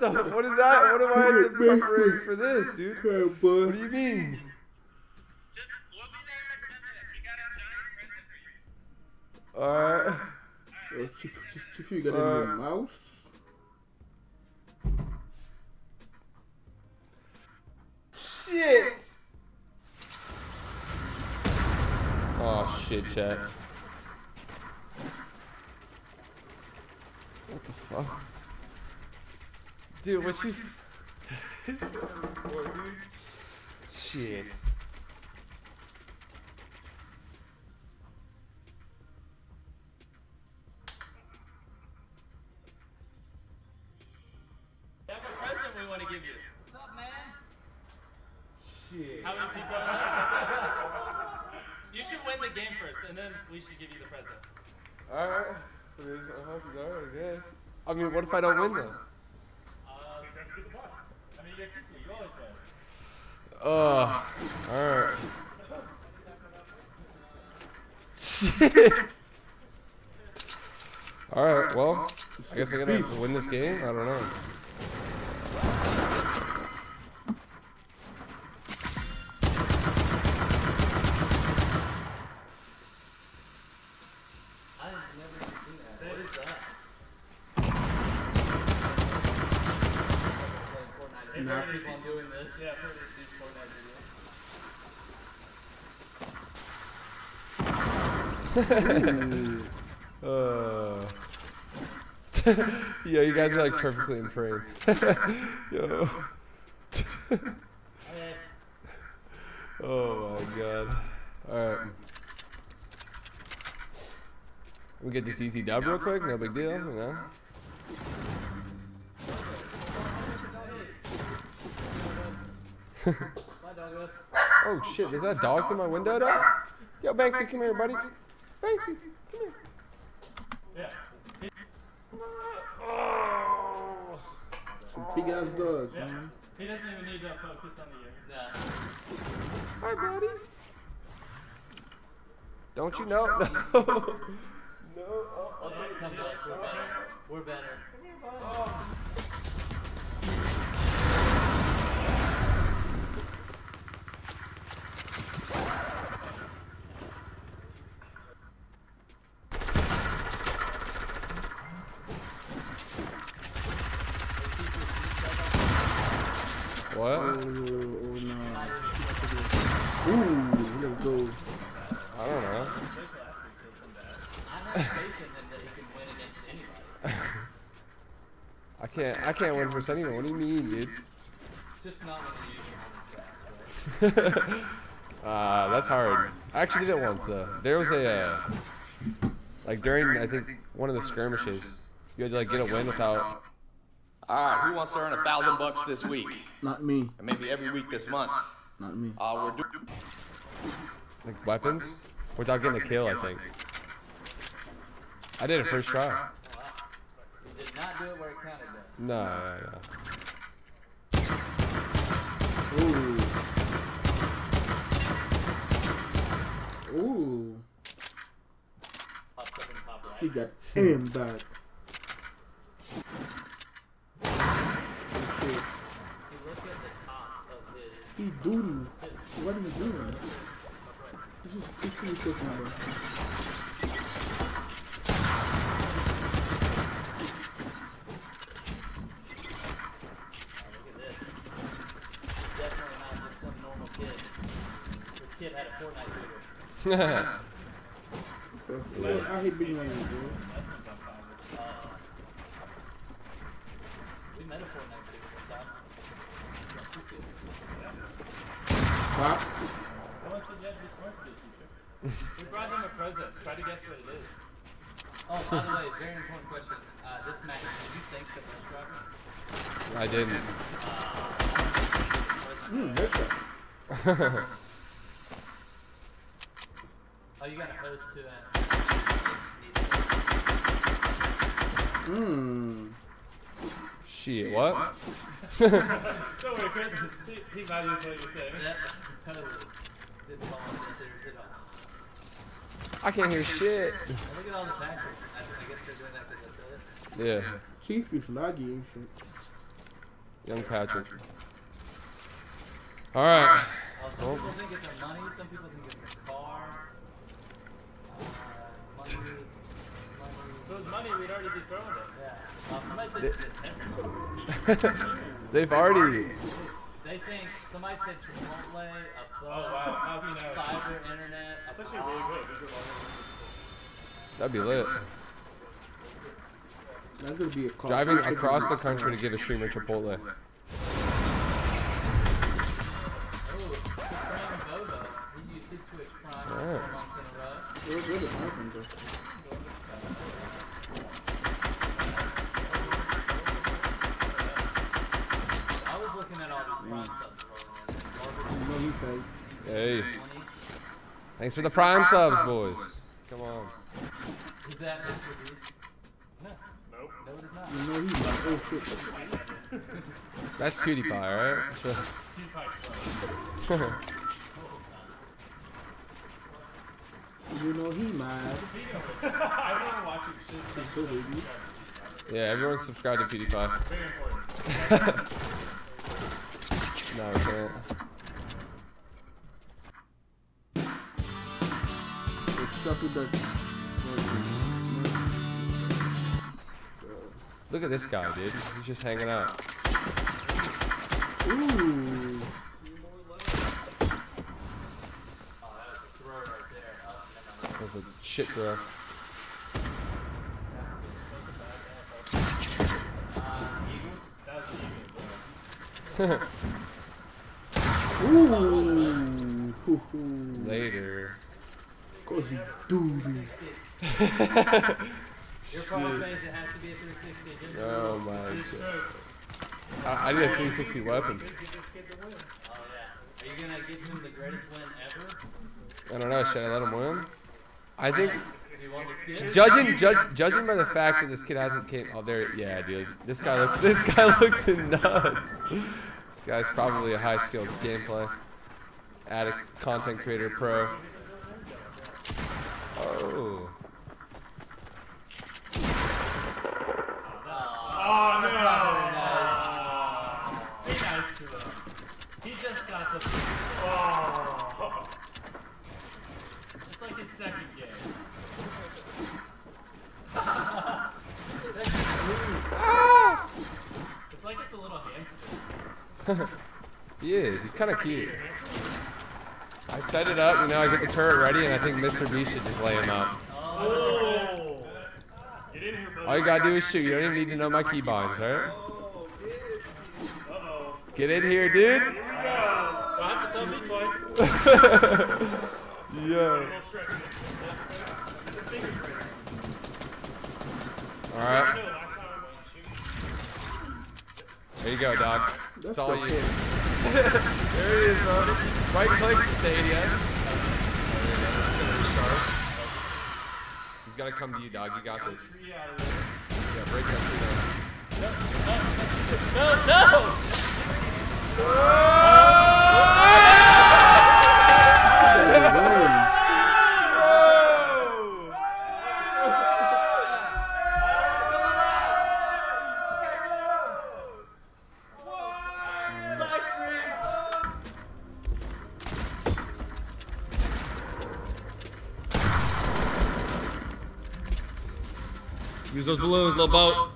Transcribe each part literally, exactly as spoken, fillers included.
the? What is that? What am I in preparation for this, dude? What do you mean? Just we'll be there in ten minutes. We got a giant present for you. All right. Oh, Chief, Chief, Chief, you got uh, any mouse? Shit. Oh shit, chat. What the fuck? Dude, what you... Shit. We have a present we want to give you. What's up, man? Shit. How many people? You should win the game first, and then we should give you the present. Alright. I guess. I mean, what if I don't win though? Uh, that's good boss. I mean, you're Tifu, you always win. Oh, alright. Shit. Alright, well, I guess I gotta win this game? I don't know. Doing this. Yeah, for these Fortnite videos. uh, Yo, you guys are like perfectly in frame. Yo. Oh my god. Alright. We get this easy dub real quick, no big deal, you know? Oh shit, is that dog to my window though? Yo, Banksy, come here, buddy. Banksy, come here. Yeah. Oh. Some big ass dogs, Yeah. man. He doesn't even need to focus on the ear. Yeah. Hi, buddy. Don't you know? No. No. Oh, Oh, come on, we're better. We're better. oh. What? Oh, oh no. Ooh, let's go. I don't know. I have faith in him that he can win against anybody. I can't. I can't win for anyone. What do you mean, dude? Just not when you use your home tracks, right? uh, that's hard. I actually did it once though. There was a uh, like during I think one of the skirmishes, you had to like get a win without. All right, who wants to earn a thousand bucks this week? Not me. And maybe every week this month. Not me. Uh, we're doing. Like weapons without getting a kill. I think. I did it first try. Oh, wow. You did not do it where it counted, though. No, no, no. Ooh. Ooh. Pops up in the top right. She got him back. If you look at the top of his... He doodoo. What are you doing? This is this is this number. Definitely not just some normal kid. This kid had a Fortnite tutor. Yeah. I hate being like this, bro. Uh, we met a Fortnite tutor one time. Pop. Someone said you had to be smart to be a teacher. We brought him a present. Try to guess what it is. Oh, by the way, very important question. Uh, this match, did you thank the bus driver? I didn't. Hmm, headshot. Oh, you got a host to that. Hmm. Shit, what? Don't worry, Chris. He, he values what you're saying. That totally didn't fall into theirs at all. I can't hear shit. Look at all the tactics. I, I guess they're doing that because I said it. Yeah. Chief is laggy and shit. Young Patrick. All right. Well, some people think it's a money, some people think it's a car. Uh, money, money. If it was money, we'd already be throwing it. Yeah. Uh, somebody said it's a Tesla. They've already. They think, somebody said Chipotle, a bus, Oh, wow. How do you know? fiber internet, a That's actually really car. good. These are all That'd be lit. That's gonna be a car. Driving across the country to get a streamer Chipotle. Oh, Prime Boba. He used his Switch Prime four Alright. months in a row. Where, where the happened, bro? I was looking at all these Prime subs rolling in. You know he paid. Hey, twenty. thanks for the Prime subs, boys. Come on. Is that Mister Beast? No. Nope. No, it is not. You know he's like, oh shit. That's PewDiePie, right? Sure. You know he mad. Everyone watching shit. That's so baby. Yeah, everyone subscribe to PewDiePie. Very important. No, we can't. It's stuck with the. Look at this guy, dude. He's just hanging out. Ooh. That's a shit throw. Ooh. Hoo hoo. Later. Cause you do Your problem says it has to be a three sixty. It didn't Oh my god. I, I need a three sixty weapon. Oh yeah. Are you gonna give him the greatest win ever? I don't know. Should I let him win? I think, Do you want to skip? judging judge, judging by the fact that this kid hasn't came. Oh, there. Yeah, dude. This guy looks. This guy looks nuts. This guy's probably a high skilled gameplay addict, content creator, pro. Oh. Oh, no. Nice. Be nice to him. He just got the. Oh. It's like his second game. It's like it's a little hamster. He is. He's kind of cute. I set it up, you know, I get the turret ready, and I think Mister B should just lay him out. Oh. Get in here, buddy. All you gotta do is shoot. You don't even need to know my keybinds, alright? Uh-oh. Get in here, dude. Here we go. You'll have to tell me twice. Yeah. Little stretch. The finger stretch. All I right. know last time I went shoot. There you go, dog. That's It's all okay. you. There it is, bro. Right click, Stadia. He's gotta come to you, dog. You got this. Tree out of there. Yeah, break that tree down. No, no! Use those balloons, little boat.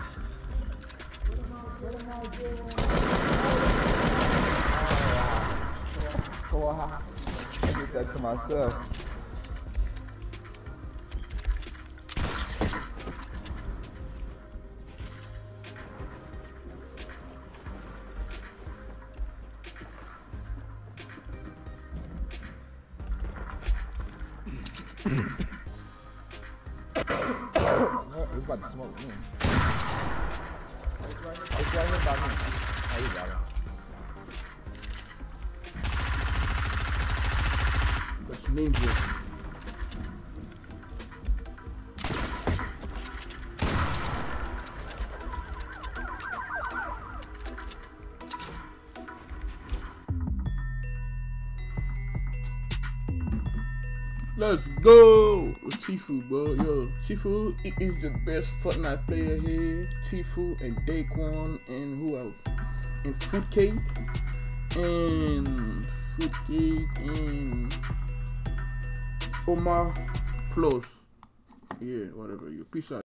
Wow. I did that to myself. Oh, it's about to smoke me. It's right here, it's right here by me. Oh, you got it. That's ninja. Let's go! With Tifu, bro. Yo, Tifu is the best Fortnite player here. Tifu and Daquan and who else? and fruit cake and fruit cake and Omar Plus. Yeah, whatever you. Peace out.